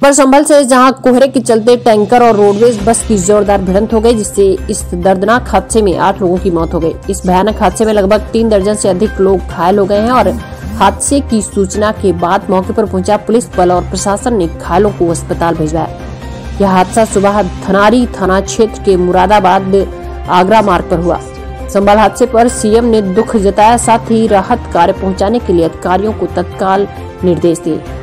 पर संभल से जहां कोहरे के चलते टैंकर और रोडवेज बस की जोरदार भिड़ंत हो गई, जिससे इस दर्दनाक हादसे में 8 लोगों की मौत हो गई। इस भयानक हादसे में लगभग 3 दर्जन से अधिक लोग घायल हो गए हैं और हादसे की सूचना के बाद मौके पर पहुंचा पुलिस बल और प्रशासन ने घायलों को अस्पताल भिजवाया। यह हादसा सुबह धनारी थाना क्षेत्र के मुरादाबाद आगरा मार्ग पर हुआ। संभल हादसे पर सीएम ने दुख जताया, साथ ही राहत कार्य पहुंचाने के लिए अधिकारियों को तत्काल निर्देश दिए।